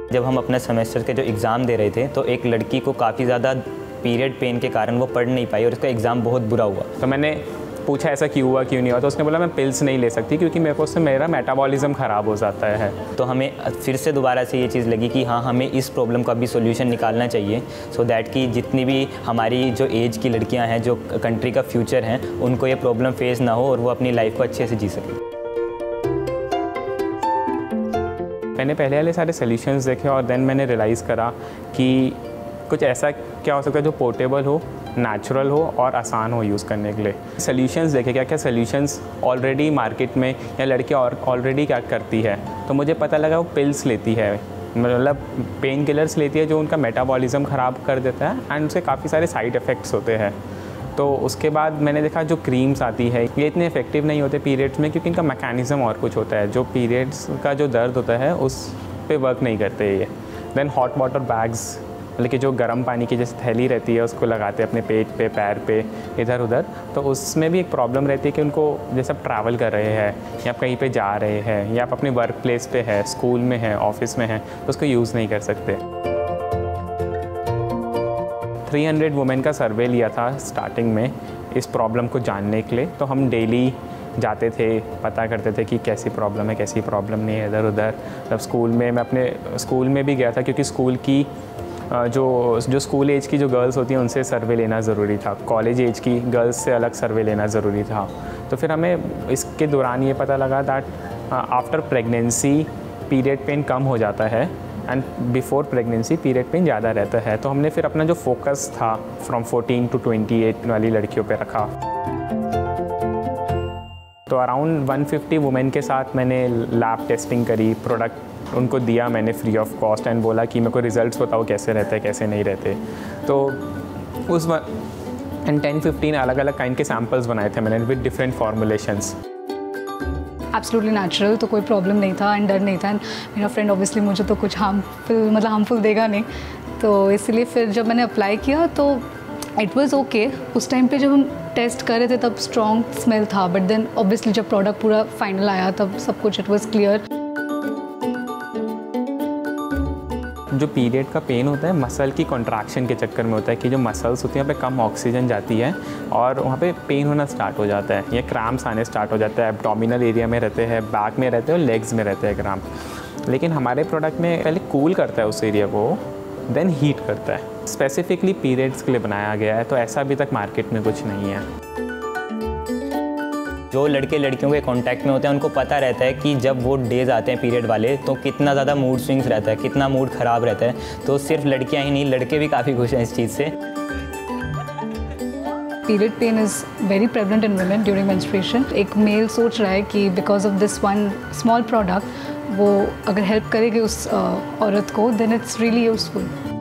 जब हम अपने सेमेस्टर के जो एग्ज़ाम दे रहे थे तो एक लड़की को काफ़ी ज़्यादा पीरियड पेन के कारण वो पढ़ नहीं पाई और उसका एग्ज़ाम बहुत बुरा हुआ। तो मैंने पूछा ऐसा क्यों हुआ क्यों नहीं हुआ, तो उसने बोला मैं पिल्स नहीं ले सकती क्योंकि मेरे को उससे मेरा मेटाबॉलिज्म ख़राब हो जाता है। तो हमें फिर से दोबारा से ये चीज़ लगी कि हाँ, हमें इस प्रॉब्लम का भी सोल्यूशन निकालना चाहिए सो दैट कि जितनी भी हमारी जो एज की लड़कियां हैं, जो कंट्री का फ्यूचर हैं, उनको ये प्रॉब्लम फेस ना हो और वो अपनी लाइफ को अच्छे से जी सकें। मैंने पहले वाले सारे सोल्यूशंस देखे और देन मैंने रियलाइज़ करा कि कुछ ऐसा क्या हो सकता है जो पोर्टेबल हो, नेचुरल हो और आसान हो यूज़ करने के लिए। सोल्यूशंस देखे क्या क्या सोल्यूशंस ऑलरेडी मार्केट में या लड़कियाँ ऑलरेडी क्या करती है। तो मुझे पता लगा वो पिल्स लेती है, मतलब पेन किलर्स लेती है जो उनका मेटाबॉलिज्म ख़राब कर देता है एंड उससे काफ़ी सारे साइड इफ़ेक्ट्स होते हैं। तो उसके बाद मैंने देखा जो क्रीम्स आती है ये इतने इफेक्टिव नहीं होते पीरियड्स में क्योंकि इनका मैकेनिज़्म और कुछ होता है। जो पीरियड्स का जो दर्द होता है उस पे वर्क नहीं करते ये। देन हॉट वाटर बैग्स, मतलब कि जो गर्म पानी की जैसे थैली रहती है उसको लगाते हैं अपने पेट पे, पैर पे, इधर उधर। तो उसमें भी एक प्रॉब्लम रहती है कि उनको जैसे आप ट्रैवल कर रहे हैं या आप कहीं पे जा रहे हैं या आप अपने वर्क प्लेस पे है, स्कूल में है, ऑफिस में है, तो उसको यूज़ नहीं कर सकते। 300 वुमेन का सर्वे लिया था स्टार्टिंग में इस प्रॉब्लम को जानने के लिए। तो हम डेली जाते थे, पता करते थे कि कैसी प्रॉब्लम है, कैसी प्रॉब्लम नहीं है, इधर उधर। तब स्कूल में मैं अपने स्कूल में भी गया था क्योंकि स्कूल की जो स्कूल एज की जो गर्ल्स होती हैं उनसे सर्वे लेना ज़रूरी था, कॉलेज एज की गर्ल्स से अलग सर्वे लेना ज़रूरी था। तो फिर हमें इसके दौरान ये पता लगा that after pregnancy period pain कम हो जाता है and before pregnancy period pain ज़्यादा रहता है। तो हमने फिर अपना जो फोकस था फ्रॉम 14 to 28 वाली लड़कियों पे रखा। तो अराउंड 150 वुमेन के साथ मैंने लैब टेस्टिंग करी, प्रोडक्ट उनको दिया मैंने फ्री ऑफ कॉस्ट एंड बोला कि मेरे को रिजल्ट्स बताओ कैसे रहते हैं कैसे नहीं रहते। तो उस 10-15 अलग अलग काइंड के सैम्पल्स बनाए थे मैंने with different formulations. Absolutely natural, तो कोई प्रॉब्लम नहीं था एंड डर नहीं था। मेरा फ्रेंड ऑब्वियसली मुझे तो कुछ हार्मफुल देगा नहीं, तो इसलिए फिर जब मैंने अप्लाई किया तो इट वाज ओके। उस टाइम पे जब हम टेस्ट कर रहे थे तब स्ट्रॉन्ग स्मेल था, बट देन ऑब्वियसली जब प्रोडक्ट पूरा फाइनल आया तब सब कुछ इट वाज क्लियर। जो पीरियड का पेन होता है मसल की कॉन्ट्रैक्शन के चक्कर में होता है कि जो मसल्स होती हैं वहाँ पे कम ऑक्सीजन जाती है और वहाँ पे पेन होना स्टार्ट हो जाता है, या क्रैम्प्स आने स्टार्ट हो जाता है। एब्डोमिनल एरिया में रहते हैं, बैक में रहते हैं और लेग्स में रहते हैं क्रैम्प। लेकिन हमारे प्रोडक्ट में पहले कूल करता है उस एरिया को, देन हीट करता है। स्पेसिफिकली पीरियड्स के लिए बनाया गया है, तो ऐसा अभी तक मार्केट में कुछ नहीं है। जो लड़के लड़कियों के कांटेक्ट में होते हैं उनको पता रहता है कि जब वो डेज आते हैं पीरियड वाले तो कितना ज़्यादा मूड स्विंग्स रहता है, कितना मूड ख़राब रहता है। तो सिर्फ लड़कियां ही नहीं, लड़के भी काफ़ी खुश हैं इस चीज़ से। Period pain is very prevalent in women during menstruation. एक मेल सोच रहा है कि because of this one small product वो अगर हेल्प करेगी उस औरत को, देन इट्स रियली यूजफुल।